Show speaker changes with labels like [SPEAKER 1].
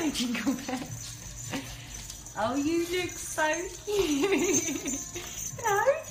[SPEAKER 1] go, Jingle Bear. Oh, you look so cute. No.